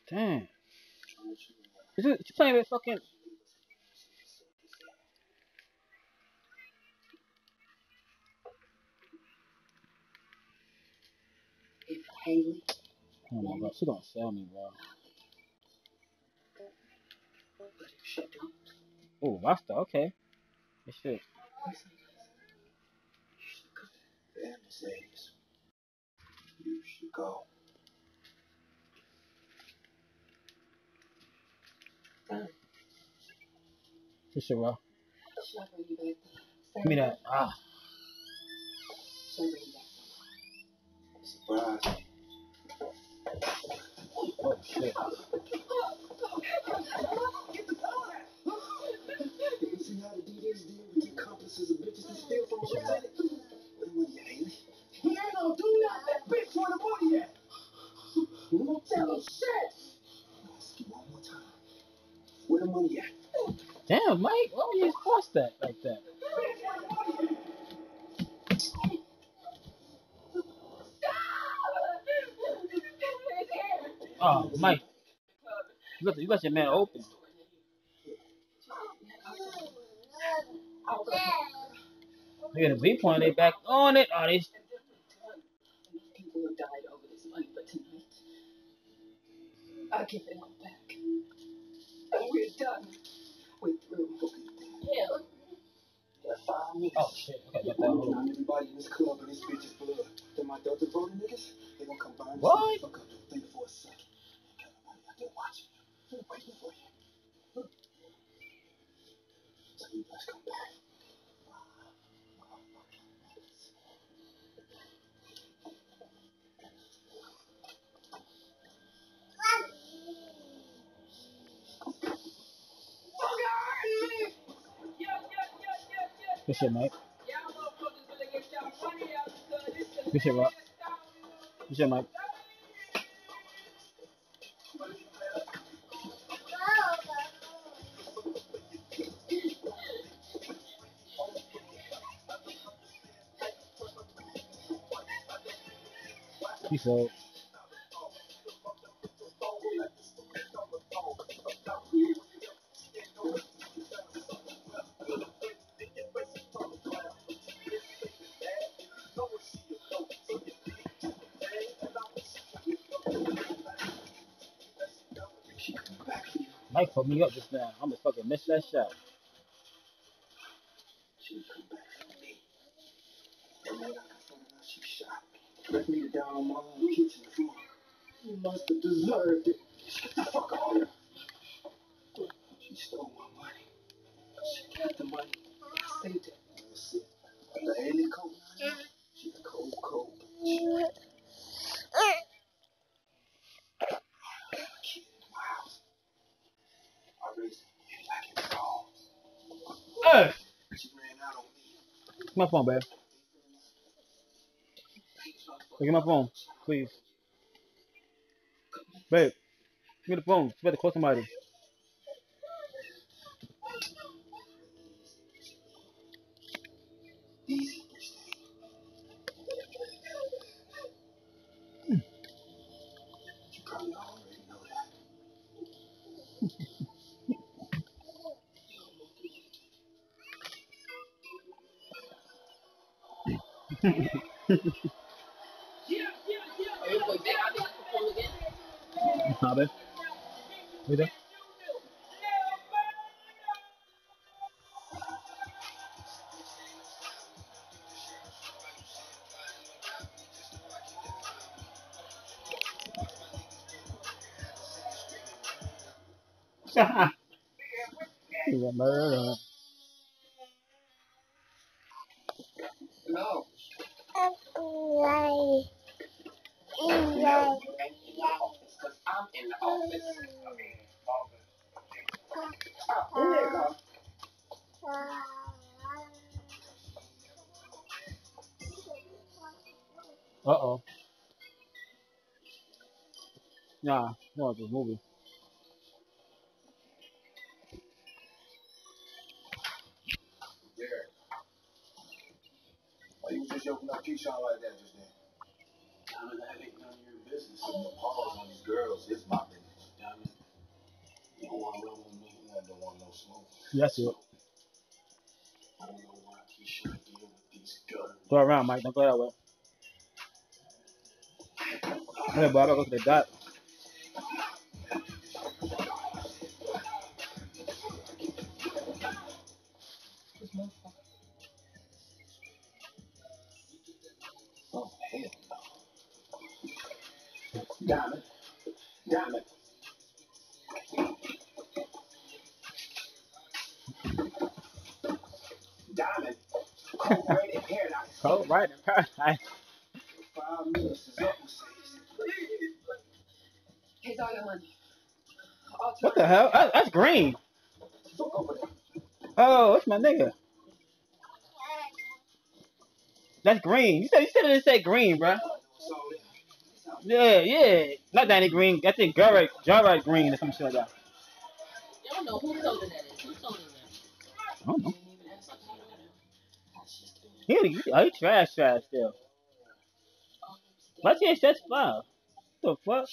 Damn. You playing with fucking. Oh my god, she gonna sell me, bro. Oh, Rasta, okay. This shit. You should go. This shit, bro. Give me that. Ah. Surprise. Oh shit. You see how the DJs deal with the accomplices of bitches that steal from a lieutenant? Where the money at, Haley? He ain't gonna do nothing. That bitch where the money at? You won't tell him shit. Ask you one more time. Where the money at? Damn, Mike. Why would you cross that like that? Oh, Mike. You got your man open. Look at the V point. They back on it. Oh, they. People have died over this money, but tonight, I give it all back. And we're done. We're through. Yeah. That 5 minutes. Oh shit. Okay, got that. I'm knowing everybody in this club and this bitch's blood. Them my Delta voting niggas, they gonna come by and What? fuck up. Don't think for a second. They're watching you. They're waiting for you. So you best come back. Good shit, Mike. Good shit, Rock. Good shit, Mike. He sold. Mike put me up just now. I'm gonna fucking miss that shot. She left me down on my own kitchen floor. You must have deserved it. Get the fuck out of here. She stole my money. She got the money. I saved it. That's it. The Haley coat. She's a cold bitch. Kid in my house. I raised him like it was all. Hey! She ran out on me. My phone, babe. Look at my phone, please. Babe, give me the phone. You better call somebody. Easy. You probably already know Nah, babe. You there? He's a murderer. No. I'm in the office. Oh, there you go. Uh-oh. Nah, no, it's a movie. There. Why you just open up Keyshawn like that just then? That ain't none of your business. And the pause on these girls is my business. Yeah, I see it. I don't know why he should deal with these guns. Go around, Mike. Don't go that way. Hey, boy, I gotta go to the dot. Oh, hell no. Diamond. Diamond. Diamond. Cold right in paradise. Cold right in paradise. 5 minutes is up. Here's all your money. I'll turn What the hell? That's green. Look over there. Oh, that's my nigga. That's green. You said it didn't say green, bro. Yeah. Not Danny Green. I think Jarrett Green or some shit like that. Y'all know who told her that is. Who told her that? I don't know. He trash still. Why can't that's fine? What the fuck?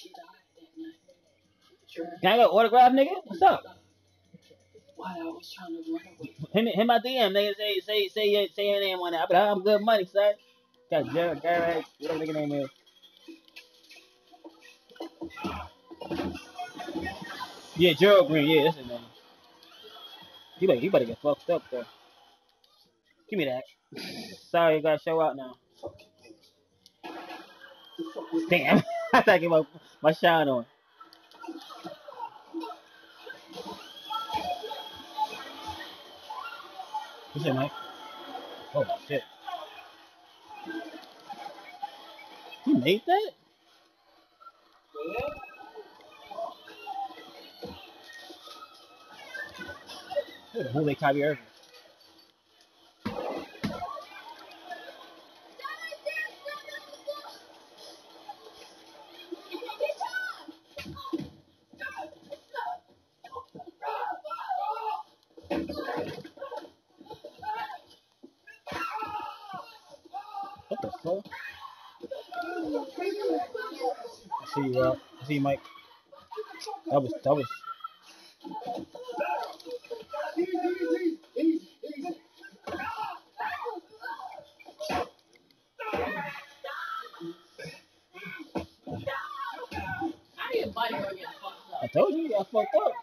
Can I get an autograph, nigga? What's up? Why I was trying to run away. Hit my DM, nigga. Say your name on that. But I'm good money, son. Got Garrett, whatever nigga name is. Yeah, Gerald Green. Yeah, that's his name. He better get fucked up though. Give me that. Sorry, you gotta show out now. Damn, I thought I get my shine on. What's it, Mike? Oh shit. You made that? Who the hell they Kyrie Irving? What the fuck? I see you, I see you, Mike. That was. How do your body gonna get fucked up? I told you, I fucked up.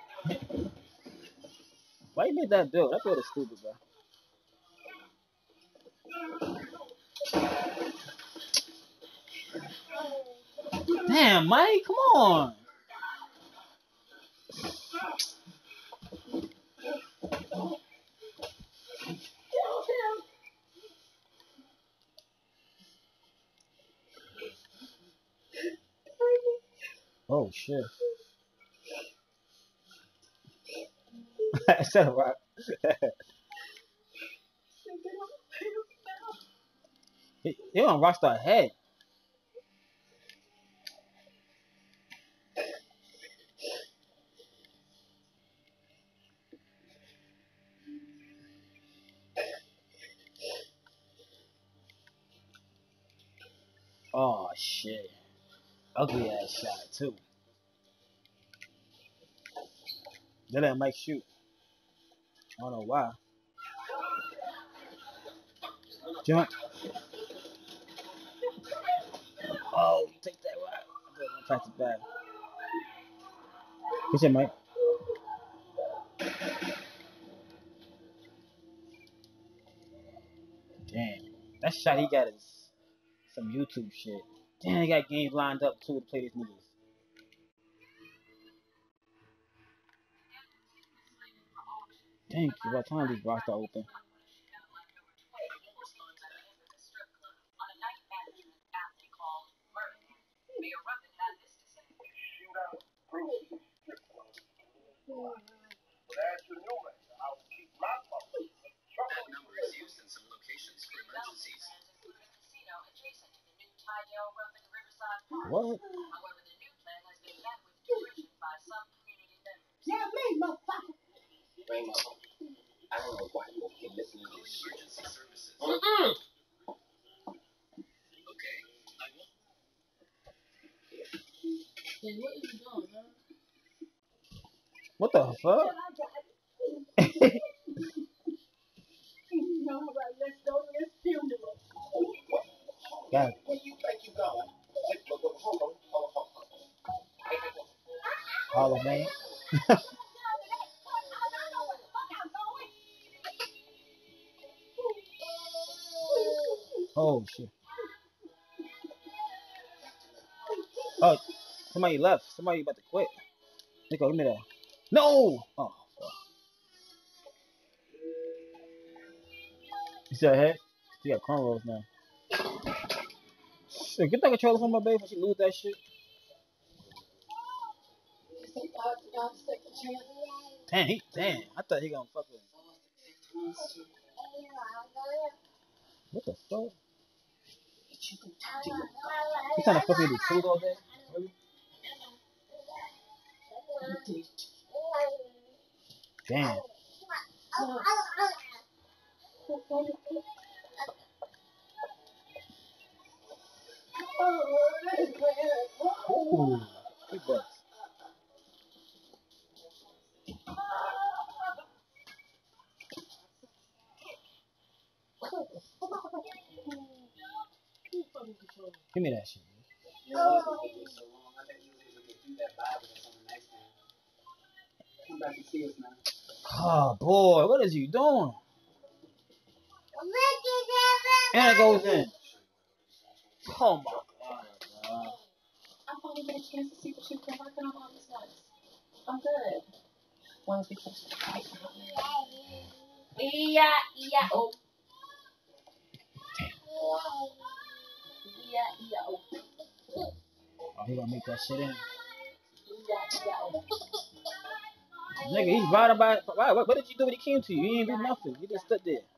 Why you made that dude? That dude is stupid, bro. Damn, Mike, come on. Oh shit. Shut up, Rock. They on Rockstar head. Oh shit. Ugly ass shot too. They let Mike shoot. I don't know why. Jump. Oh, take that right. I'm trying to back. What's it, Mike? Damn. That shot he got is some YouTube shit. Damn, he got games lined up too to play these niggas. Thank you. By the time these Rockstar open. What? Yeah, me, motherfucker. Rainbow, I don't know why you keep listening to this shit. Then what are you doing, man? What the fuck? Hall of Fame. Oh shit. Oh, somebody left. Somebody about to quit. Nico, give me that. No! Oh, fuck. You still ahead? You got cornrows now. Shit, get that controller from my baby before she lose that shit. Damn. I thought he gonna fuck with him. What the fuck? He trying to fuck me with food all day? Really? Damn. Ooh, big bucks. Give me that shit. Come back and see us now. Oh boy, what is you doing? And it goes in. Oh my god. I finally get a chance to see what you've been working on all these months. I'm good. One of the questions. Oh. Oh, he gonna make that shit in. Nigga, he's riding by. What did you do when he came to you? He ain't do nothing. He just stood there.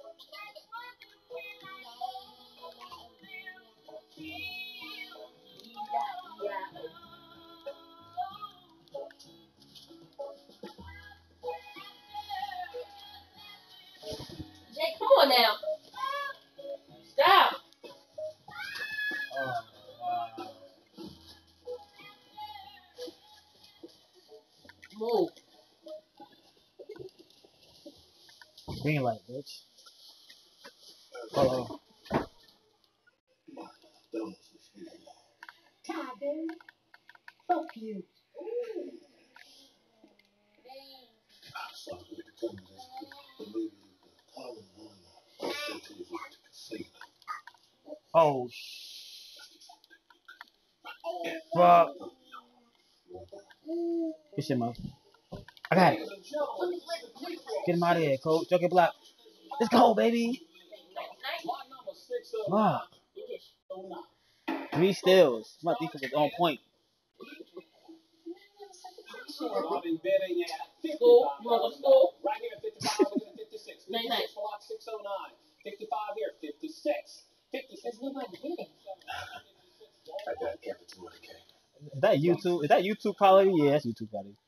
Jake, come on now. Stop. Oh, wow. Move. Green light, bitch. Hello. Fuck you. Oh, fuck. Good shit, man. I got it. Get him out of here, coach. Jockey block. Let's go, baby. Fuck. 3 steals. My defense is on point. School. You want to go to school? Right here, 55, looking at 56. Night, night. 56 block, 609. 55 here, 56. 56. There's nobody hitting. I got Kevin 200K. Is that YouTube? Is that YouTube quality? Yeah, that's YouTube quality.